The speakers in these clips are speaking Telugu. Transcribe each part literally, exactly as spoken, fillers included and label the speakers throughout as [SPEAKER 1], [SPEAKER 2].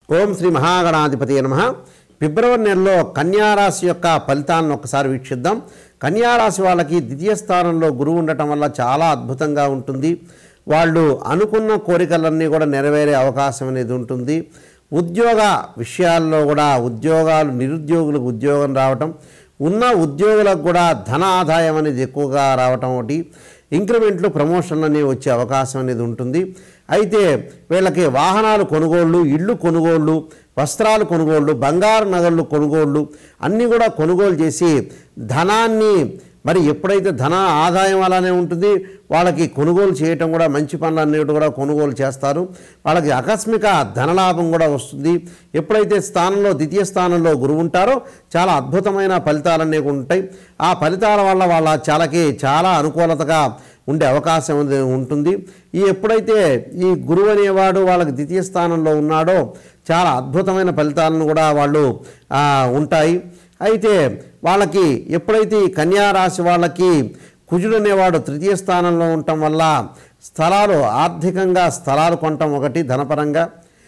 [SPEAKER 1] ఓం శ్రీ మహాగణాధిపతి నమః. ఫిబ్రవరి నెలలో కన్యా రాశి యొక్క ఫలితాలను ఒకసారి వీక్షిద్దాం. కన్యా రాశి వాళ్ళకి ద్వితీయ స్థానంలో గురువు ఉండటం వల్ల చాలా అద్భుతంగా ఉంటుంది. వాళ్ళు అనుకున్న కోరికలన్నీ కూడా నెరవేరే అవకాశం అనేది ఉంటుంది. ఉద్యోగ విషయాల్లో కూడా ఉద్యోగాలు నిరుద్యోగులకు ఉద్యోగం రావటం, ఉన్న ఉద్యోగులకు కూడా ధన ఆదాయం అనేది ఎక్కువగా రావటం, ఒకటి ఇంక్రిమెంట్లు ప్రమోషన్లు అనేవి వచ్చే అవకాశం అనేది ఉంటుంది. అయితే వీళ్ళకి వాహనాలు కొనుగోళ్ళు, ఇళ్ళు కొనుగోళ్ళు, వస్త్రాలు కొనుగోళ్ళు, బంగారు నగలు కొనుగోళ్ళు అన్నీ కూడా కొనుగోలు చేసి ధనాన్ని మరి ఎప్పుడైతే ధన ఆదాయం అలానే ఉంటుంది, వాళ్ళకి కొనుగోలు చేయటం కూడా మంచి పనులు అన్నిటి కూడా కొనుగోలు చేస్తారు. వాళ్ళకి ఆకస్మిక ధనలాభం కూడా వస్తుంది. ఎప్పుడైతే స్థానంలో ద్వితీయ స్థానంలో గురువు ఉంటారో చాలా అద్భుతమైన ఫలితాలన్నీ ఉంటాయి. ఆ ఫలితాల వల్ల వాళ్ళ చాలాకి చాలా అనుకూలతగా ఉండే అవకాశం ఉంటుంది. ఈ ఎప్పుడైతే ఈ గురువు అనేవాడు వాళ్ళకి ద్వితీయ స్థానంలో ఉన్నాడో చాలా అద్భుతమైన ఫలితాలను కూడా వాళ్ళు ఉంటాయి. అయితే వాళ్ళకి ఎప్పుడైతే ఈ కన్యా రాశి వాళ్ళకి కుజుడు అనేవాడు తృతీయ స్థానంలో ఉండటం వల్ల స్థలాలు ఆర్థికంగా స్థలాలు కొనటం ఒకటి, ధనపరంగా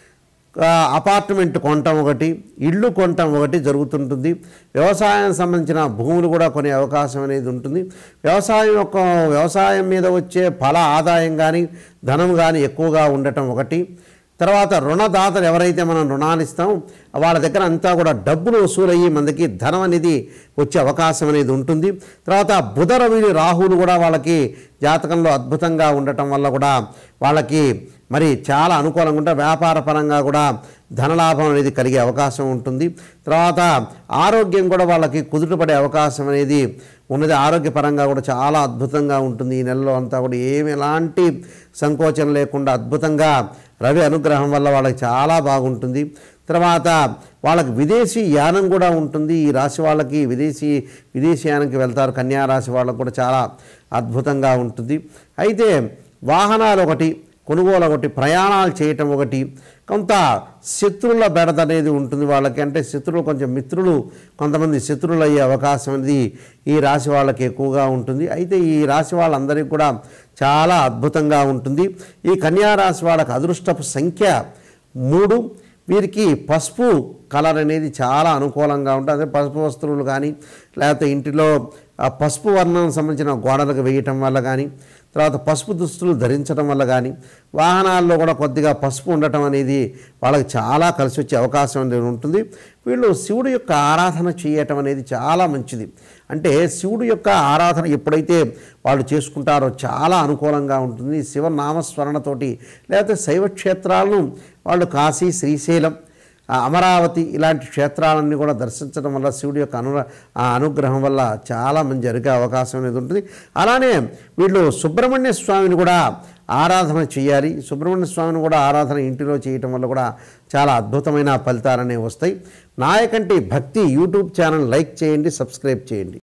[SPEAKER 1] అపార్ట్మెంట్ కొనటం ఒకటి, ఇళ్ళు కొనటం ఒకటి జరుగుతుంటుంది. వ్యవసాయానికి సంబంధించిన భూములు కూడా కొనే అవకాశం అనేది ఉంటుంది. వ్యవసాయం యొక్క వ్యవసాయం మీద వచ్చే ఫల ఆదాయం కానీ ధనం కానీ ఎక్కువగా ఉండటం ఒకటి. తర్వాత రుణదాతలు ఎవరైతే మనం రుణాలు ఇస్తాం వాళ్ళ దగ్గర అంతా కూడా డబ్బులు వసూలయ్యి మనకి ధనం అనేది వచ్చే అవకాశం అనేది ఉంటుంది. తర్వాత బుధ రవి రాహువులు కూడా వాళ్ళకి జాతకంలో అద్భుతంగా ఉండటం వల్ల కూడా వాళ్ళకి మరి చాలా అనుకూలంగా ఉంటే వ్యాపార పరంగా కూడా ధనలాభం అనేది కలిగే అవకాశం ఉంటుంది. తర్వాత ఆరోగ్యం కూడా వాళ్ళకి కుదుటపడే అవకాశం అనేది ఉన్నది. ఆరోగ్యపరంగా కూడా చాలా అద్భుతంగా ఉంటుంది. ఈ నెలలో అంతా కూడా ఏమి ఎలాంటి సంకోచం లేకుండా అద్భుతంగా రవి అనుగ్రహం వల్ల వాళ్ళకి చాలా బాగుంటుంది. తర్వాత వాళ్ళకి విదేశీ యానం కూడా ఉంటుంది. ఈ రాశి వాళ్ళకి విదేశీ విదేశీ యానంకి వెళ్తారు. కన్యా రాశి వాళ్ళకు కూడా చాలా అద్భుతంగా ఉంటుంది. అయితే వాహనాలు ఒకటి కొనుగోలు ఒకటి, ప్రయాణాలు చేయటం ఒకటి, కొంత శత్రువుల బెడద అనేది ఉంటుంది వాళ్ళకి. అంటే శత్రువులు కొంచెం మిత్రులు కొంతమంది శత్రువులు అయ్యే అవకాశం అనేది ఈ రాశి వాళ్ళకి ఎక్కువగా ఉంటుంది. అయితే ఈ రాశి వాళ్ళందరికీ కూడా చాలా అద్భుతంగా ఉంటుంది. ఈ కన్యా రాశి వాళ్ళకి అదృష్టపు సంఖ్య మూడు. వీరికి పసుపు కలర్ అనేది చాలా అనుకూలంగా ఉంటుంది. అదే పసుపు వస్తువులు కానీ లేకపోతే ఇంటిలో పసుపు వర్ణం సంబంధించిన గోడలకు వేయటం వల్ల కానీ, తర్వాత పసుపు దుస్తులు ధరించడం వల్ల కానీ, వాహనాల్లో కూడా కొద్దిగా పసుపు ఉండటం అనేది వాళ్ళకి చాలా కలిసి వచ్చే అవకాశం అనేది ఉంటుంది. వీళ్ళు శివుడు యొక్క ఆరాధన చేయటం అనేది చాలా మంచిది. అంటే శివుడు యొక్క ఆరాధన ఎప్పుడైతే వాళ్ళు చేసుకుంటారో చాలా అనుకూలంగా ఉంటుంది. శివనామస్మరణతోటి లేకపోతే శైవ క్షేత్రాలను వాళ్ళు కాశీ, శ్రీశైలం, అమరావతి ఇలాంటి క్షేత్రాలన్నీ కూడా దర్శించడం వల్ల శివుడి యొక్క అను అనుగ్రహం వల్ల చాలా మంచి జరిగే అవకాశం అనేది ఉంటుంది. అలానే వీళ్ళు సుబ్రహ్మణ్య స్వామిని కూడా ఆరాధన చేయాలి. సుబ్రహ్మణ్య స్వామిని కూడా ఆరాధన ఇంటిలో చేయటం వల్ల కూడా చాలా అద్భుతమైన ఫలితాలనే వస్తాయి. Nayakanti Bhakti YouTube channel like చేయండి, సబ్స్క్రైబ్ చేయండి.